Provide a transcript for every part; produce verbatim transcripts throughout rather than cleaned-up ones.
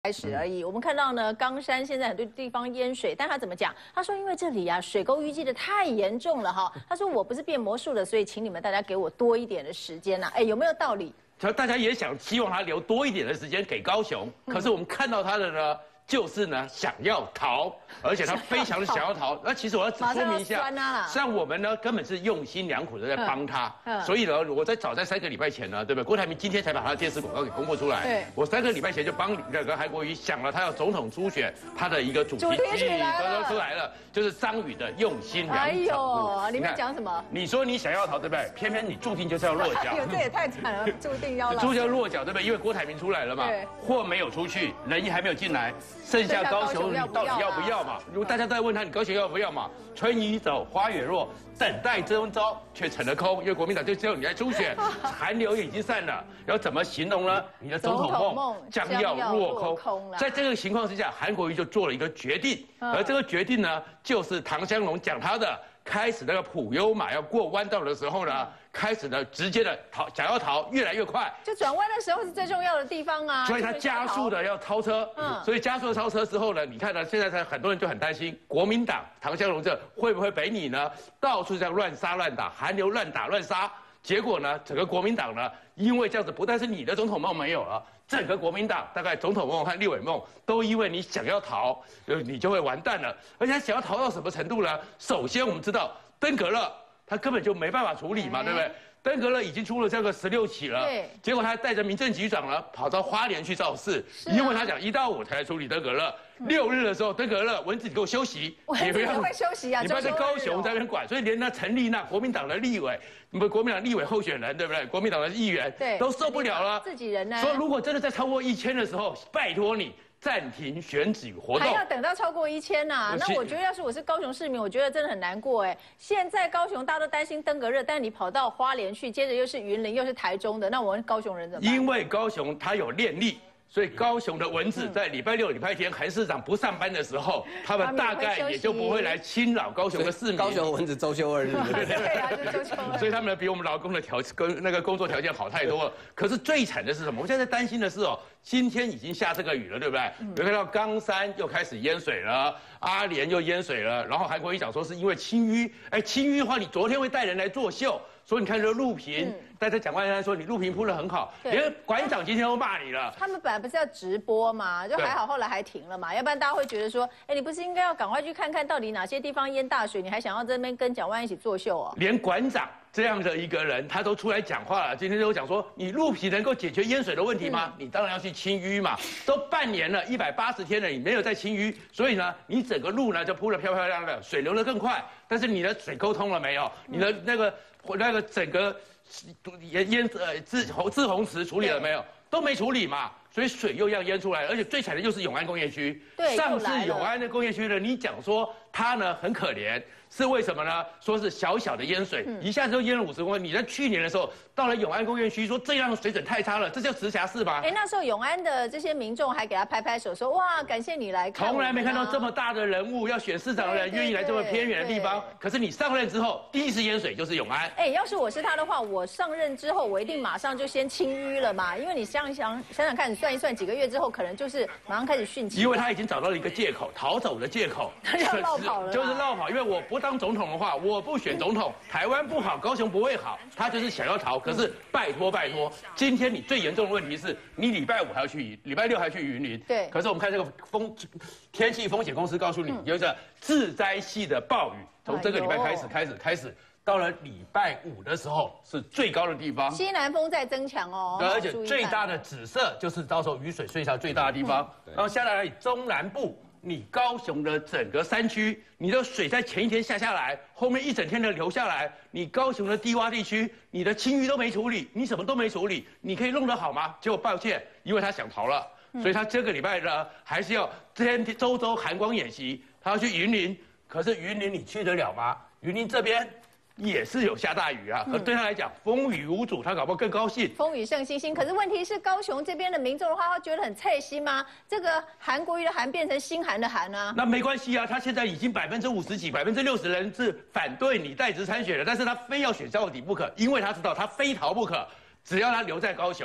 开始而已。我们看到呢，冈山现在很多地方淹水，但他怎么讲？他说因为这里啊水沟淤积的太严重了哈。他说我不是变魔术的，所以请你们大家给我多一点的时间呐、啊。哎，有没有道理？ 大家也想希望他留多一点的时间给高雄，可是我们看到他的呢。 就是呢，想要逃，而且他非常的想要逃。那其实我要说明一下，像我们呢，根本是用心良苦的在帮他。所以呢，我在早在三个礼拜前呢，对不对？郭台铭今天才把他的电视广告给公布出来。对，我三个礼拜前就帮那个韩国瑜想了他要总统初选他的一个主题曲，都出来了，就是张宇的用心良苦。哎呦，你们讲什么？ 你说你想要逃，对不对？偏偏你注定就是要落脚。 这也太惨了，注定要注定要落脚，对不对？因为郭台铭出来了嘛，货没有出去，人还没有进来。 剩下高雄，你到底要不要嘛？如果大家都在问他，你高雄要不要嘛？春已走，花也落，等待征召却成了空，因为国民党就只有你在初选，寒流已经散了，要怎么形容呢？你的总统梦将要落空。在这个情况之下，韩国瑜就做了一个决定，而这个决定呢，就是唐湘龙讲他的。 开始那个普悠玛要过弯道的时候呢，开始呢直接的逃，想要逃越来越快。 就转弯的时候是最重要的地方啊。 所以他加速的要超车，嗯，所以加速的超车之后呢，你看呢，现在很多人就很担心国民党唐湘龙这会不会北你呢，到处这样乱杀乱打，韩流乱打乱杀。 结果呢，整个国民党呢，因为这样子，不但是你的总统梦没有了，整个国民党大概总统梦和立委梦都因为你想要逃，呃，你就会完蛋了。而且他想要逃到什么程度呢？首先我们知道登革热，他根本就没办法处理嘛，对不对？ 登革热已经出了这个十六起了，对，结果他带着民政局长呢跑到花莲去造势，因为他讲一到五才来处理登革热，六日的时候登革热蚊子你给我休息， 你不要会休息啊， 你不要在高雄在那边管，所以连那陈丽娜国民党的立委，你们国民党立委候选人对不对？国民党的议员对都受不了了， 自己人呢， 说如果真的在超过一千的时候，拜托你。 暂停选举活动， 还要等到超过一千呐？那我觉得，要是我是高雄市民，我觉得真的很难过哎。现在高雄大家都担心登革热，但是你跑到花莲去，接着又是云林，又是台中的，那我们高雄人怎么办？ 因为高雄它有练力。 所以高雄的蚊子在礼拜六、礼拜天韩市长不上班的时候，他们大概也就不会来侵扰高雄的市民。 高雄蚊子周休二日， 对啊，就周休二日。 所以他们比我们劳工的条跟那个工作条件好太多了。可是最惨的是什么？我现在担心的是哦，今天已经下这个雨了，对不对？有看到冈山又开始淹水了，阿莲又淹水了，然后韩国瑜讲说是因为清淤，哎，清淤的话，你昨天会带人来作秀。 所以你看这个录屏，大家讲话人家说你录屏铺得很好，连馆长今天都骂你了。 他们本来不是要直播嘛，就还好，后来还停了嘛，要不然大家会觉得说，哎，你不是应该要赶快去看看到底哪些地方淹大水，你还想要在那边跟蒋万安一起作秀哦？ 连馆长这样的一个人，他都出来讲话了，今天就讲说，你录屏能够解决淹水的问题吗？嗯、你当然要去清淤嘛，都半年了，一百八十天了，你没有在清淤，所以呢，你整个路呢就铺得漂漂亮亮的，水流得更快，但是你的水沟通了没有？你的那个。 那个整个淹淹呃滞洪滞洪池处理了没有？都没处理嘛，所以水又要淹出来，而且最惨的就是永安工业区。对，上次永安的工业区呢，你讲说它呢很可怜，是为什么呢？说是小小的淹水，嗯、一下子就淹了五十公分。你在去年的时候到了永安工业区，说这样水准太差了，这叫直辖市吗？ 哎，那时候永安的这些民众还给他拍拍手，说哇，感谢你来看。 从来没看到这么大的人物要选市长的人愿意来这么偏远的地方。可是你上任之后，第一次淹水就是永安。 哎，要是我是他的话，我上任之后，我一定马上就先清淤了嘛，因为你想想想想看，你算一算，几个月之后可能就是马上开始汛期。 因为他已经找到了一个借口，逃走的借口， 要绕跑了， 就是绕跑。因为我不当总统的话，我不选总统，台湾不好，高雄不会好，他就是想要逃。可是拜托拜托，今天你最严重的问题是你礼拜五还要去，礼拜六还要去云林。对。可是我们看这个风天气风险公司告诉你，有一个致灾系的暴雨，从这个礼拜开始开始开始。 到了礼拜五的时候是最高的地方， 西南风在增强哦， 而且最大的紫色就是到时候雨水剩下最大的地方。嗯、然后下来中南部，你高雄的整个山区，你的水在前一天下下来，后面一整天的流下来，你高雄的低洼地区，你的清淤都没处理，你什么都没处理，你可以弄得好吗？结果抱歉，因为他想逃了，所以他这个礼拜呢还是要天周周寒光演习，他要去云林，可是云林你去得了吗？云林这边。 也是有下大雨啊，可对他来讲风雨无阻，他搞不好更高兴。 风雨胜星星，可是问题是高雄这边的民众的话，他觉得很菜心吗？这个韩国瑜的韩变成心寒的寒啊？ 那没关系啊，他现在已经百分之五十几、百分之六十人是反对你代职参选的，但是他非要选到底不可，因为他知道他非逃不可，只要他留在高雄。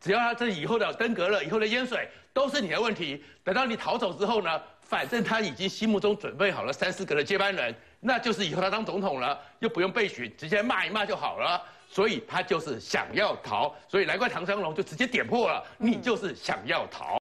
只要他这以后的登革热、以后的淹水都是你的问题。等到你逃走之后呢，反正他已经心目中准备好了三四个的接班人，那就是以后他当总统了，又不用备询，直接骂一骂就好了。所以他就是想要逃，所以难怪唐湘龙就直接点破了，你就是想要逃。